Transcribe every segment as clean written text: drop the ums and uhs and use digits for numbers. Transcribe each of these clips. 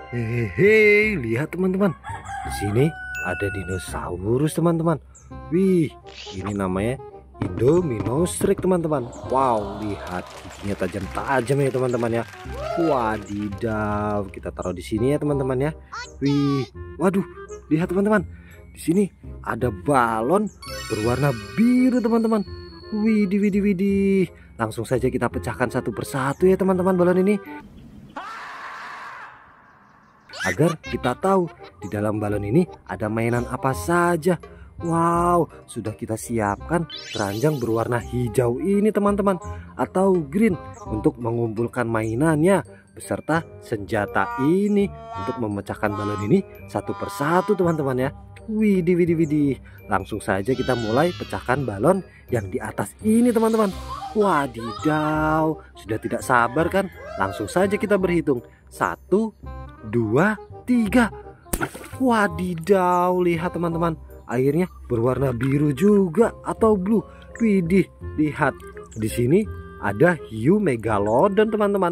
Hehehe, lihat teman-teman. Di sini ada dinosaurus teman-teman. Wih, ini namanya Indominus Rex teman-teman. Wow, lihat giginya tajam-tajam ya teman-teman ya. Wadidaw, kita taruh di sini ya teman-teman ya. Wih, waduh, lihat teman-teman. Di sini ada balon berwarna biru teman-teman. Widih, widih, widih. Langsung saja kita pecahkan satu persatu ya teman-teman balon ini, agar kita tahu di dalam balon ini ada mainan apa saja. Wow, sudah kita siapkan keranjang berwarna hijau ini teman-teman, atau green, untuk mengumpulkan mainannya beserta senjata ini untuk memecahkan balon ini satu persatu teman-teman ya. Widih, widih, widih. Langsung saja kita mulai pecahkan balon yang di atas ini teman-teman. Wadidaw, sudah tidak sabar kan? Langsung saja kita berhitung. 1, 2, 3. Wadidaw, lihat teman-teman, airnya berwarna biru juga atau blue. Widih, lihat di sini ada hiu megalodon teman-teman.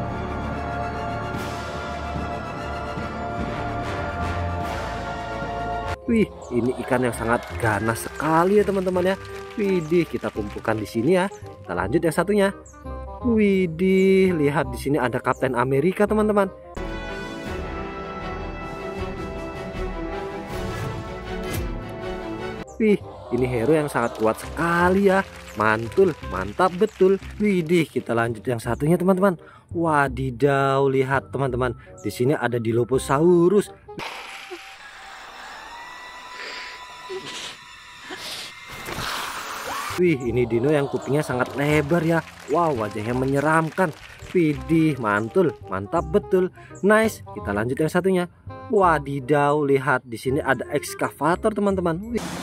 Wih, ini ikan yang sangat ganas sekali ya teman-teman ya. Widih, kita kumpulkan di sini ya. Kita lanjut yang satunya. Widih, lihat di sini ada Kapten Amerika teman-teman. Wih, ini hero yang sangat kuat sekali ya. Mantul, mantap betul. Widih, kita lanjut yang satunya teman-teman. Wadidaw, lihat teman-teman. Di sini ada Dilophosaurus. Wih, ini dino yang kupingnya sangat lebar ya. Wow, wajahnya menyeramkan. Widih, mantul, mantap betul. Nice, kita lanjut yang satunya. Wadidaw, lihat di sini ada ekskavator teman-teman.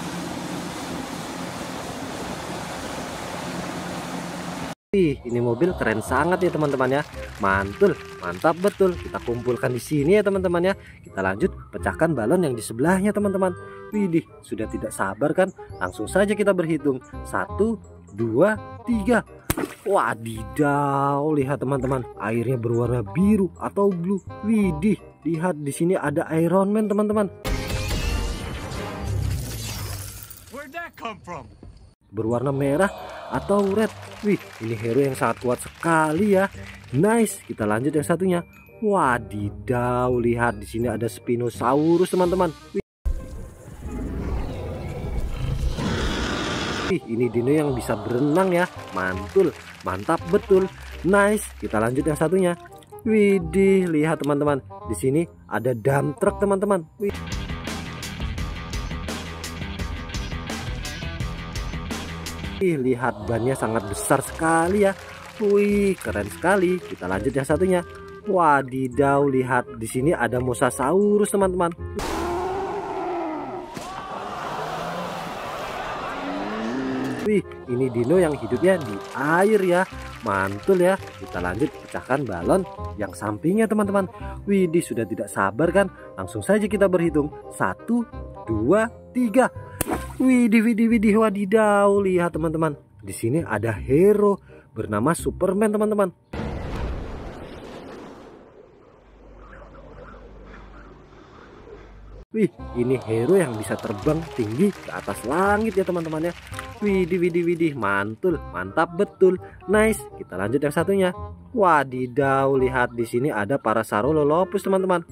Wih, ini mobil keren sangat ya teman-teman ya. Mantul, mantap betul. Kita kumpulkan di sini ya teman-teman ya. Kita lanjut pecahkan balon yang di sebelahnya teman-teman. Widih, sudah tidak sabar kan? Langsung saja kita berhitung. 1, 2, 3. Wadidaw, lihat teman-teman, airnya berwarna biru atau blue. Widih, lihat di sini ada Iron Man teman-teman. Where'd that come from? Berwarna merah atau red. Wih, ini hero yang sangat kuat sekali ya. Nice, kita lanjut yang satunya. Wadidaw, lihat di sini ada Spinosaurus teman-teman. Wih, ini dino yang bisa berenang ya. Mantul, mantap betul. Nice, kita lanjut yang satunya. Widih, lihat teman-teman, di sini ada dump truck teman-teman. Lihat bannya sangat besar sekali ya. Wih, keren sekali. Kita lanjut yang satunya. Wadidaw, lihat di sini ada Mosasaurus teman-teman. Wih, ini dino yang hidupnya di air ya. Mantul ya. Kita lanjut pecahkan balon yang sampingnya teman-teman. Widih, sudah tidak sabar kan? Langsung saja kita berhitung. 1, 2, 3. Widih, widih, widih, wadidaw, lihat teman-teman. Di sini ada hero bernama Superman teman-teman. Wih, ini hero yang bisa terbang tinggi ke atas langit ya teman-teman ya. Widih, widih, widih, mantul, mantap betul. Nice, kita lanjut yang satunya. Wadidaw, lihat di sini ada Parasaurolophus teman-teman.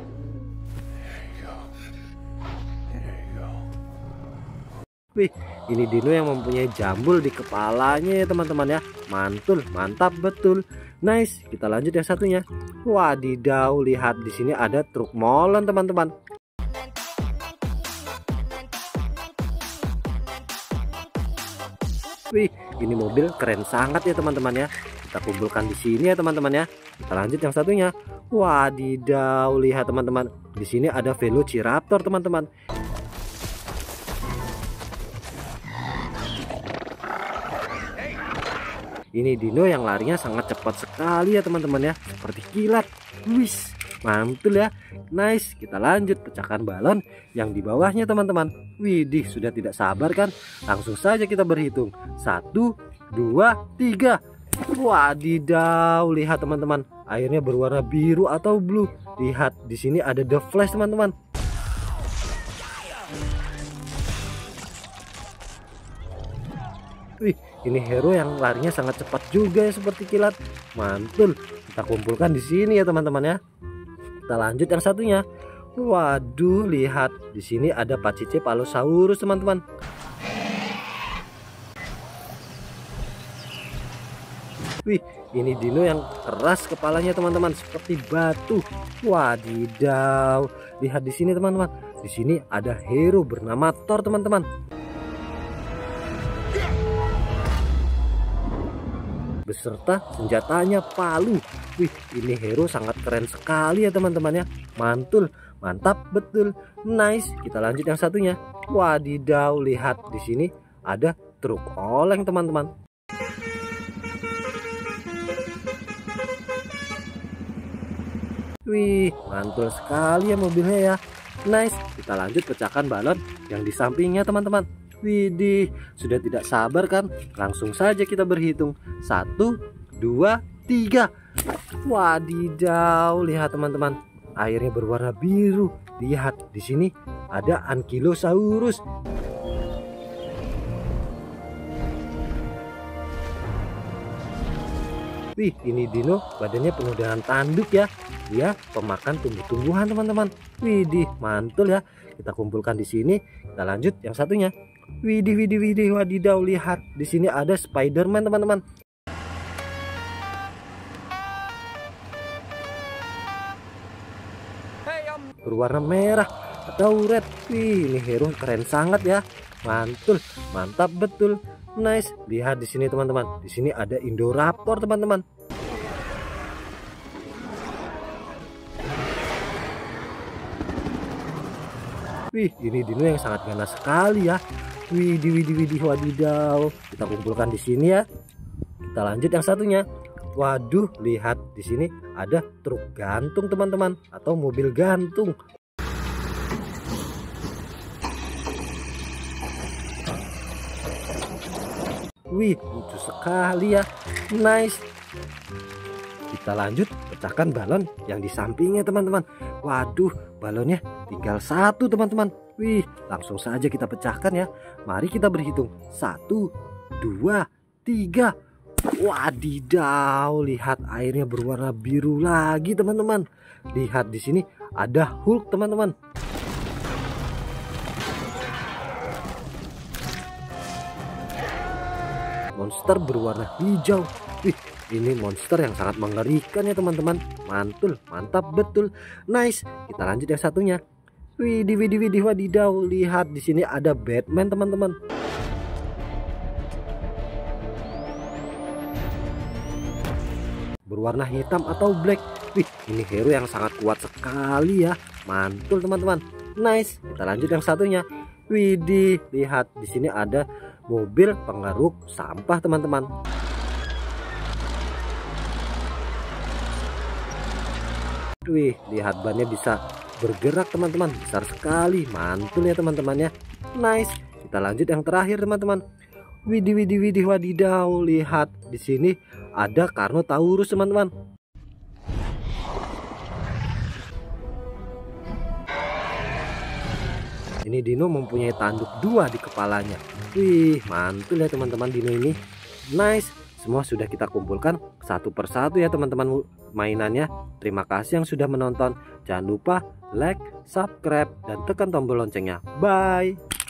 Wih, ini dino yang mempunyai jambul di kepalanya ya teman-teman ya. Mantul, mantap betul. Nice, kita lanjut yang satunya. Wadidaw, lihat di sini ada truk molen teman-teman. Wih, ini mobil keren sangat ya teman-teman ya. Kita kumpulkan di sini ya teman-teman ya. Kita lanjut yang satunya. Wadidaw, lihat teman-teman. Di sini ada Velociraptor teman-teman. Ini dino yang larinya sangat cepat sekali ya teman-teman ya, seperti kilat. Wis, mantul ya. Nice, kita lanjut pecahkan balon yang di bawahnya teman-teman. Widih, sudah tidak sabar kan? Langsung saja kita berhitung. 1, 2, 3. Wadidaw, lihat teman-teman, airnya berwarna biru atau blue. Lihat di sini ada The Flash teman-teman. Wih, ini hero yang larinya sangat cepat juga ya, seperti kilat. Mantul. Kita kumpulkan di sini ya teman-teman ya. Kita lanjut yang satunya. Waduh, lihat di sini ada Pacice Palosaurus teman-teman. Wih, ini dino yang keras kepalanya teman-teman, seperti batu. Wadidaw. Lihat di sini teman-teman. Di sini ada hero bernama Thor teman-teman. Beserta senjatanya palu. Wih, ini hero sangat keren sekali ya teman-teman ya. Mantul, mantap betul. Nice. Kita lanjut yang satunya. Wadidaw, lihat di sini ada truk oleng teman-teman. Wih, mantul sekali ya mobilnya ya. Nice. Kita lanjut pecahkan balon yang di sampingnya teman-teman. Widih, sudah tidak sabar kan? Langsung saja kita berhitung. 1, 2, 3. Wadidaw, lihat teman-teman, airnya berwarna biru. Lihat di sini ada Ankylosaurus. Wih, ini dino badannya penuh dengan tanduk ya. Dia pemakan tumbuh-tumbuhan teman-teman. Widih, mantul ya. Kita kumpulkan di sini. Kita lanjut yang satunya. Widih, widih, widih, wadidaw, lihat di sini ada Spider-Man teman-teman. Berwarna merah atau red. Wih, ini hero keren sangat ya. Mantul, mantap betul. Nice. Lihat di sini teman-teman. Di sini ada Indoraptor teman-teman. Wih, ini dino yang sangat ganas sekali ya. Widih, widih, widih, wadidaw. Kita kumpulkan di sini ya. Kita lanjut yang satunya. Waduh, lihat di sini ada truk gantung teman-teman, atau mobil gantung. Wih, lucu sekali ya. Nice. Kita lanjut pecahkan balon yang di sampingnya teman-teman. Waduh, balonnya tinggal satu teman-teman. Wih, langsung saja kita pecahkan ya. Mari kita berhitung. 1, 2, 3. Wadidaw, lihat airnya berwarna biru lagi teman-teman. Lihat di sini ada Hulk teman-teman. Monster berwarna hijau. Wih, ini monster yang sangat mengerikan ya teman-teman. Mantul, mantap betul. Nice. Kita lanjut yang satunya. Widih, widih, widih, wadidaw. Lihat di sini ada Batman teman-teman. Berwarna hitam atau black. Wih, ini hero yang sangat kuat sekali ya. Mantul teman-teman. Nice. Kita lanjut yang satunya. Widih, lihat di sini ada mobil pengeruk sampah teman-teman. Wih, lihat bannya bisa bergerak teman-teman, besar sekali. Mantul ya teman-teman ya. Nice. Kita lanjut yang terakhir teman-teman. Widih, widih, widih, wadidaw. Lihat di sini ada Carnotaurus teman-teman. Ini dino mempunyai tanduk 2 di kepalanya. Wih, mantul ya teman-teman dino ini. Nice. Semua sudah kita kumpulkan satu persatu ya teman-teman mainannya. Terima kasih yang sudah menonton. Jangan lupa like, subscribe, dan tekan tombol loncengnya. Bye.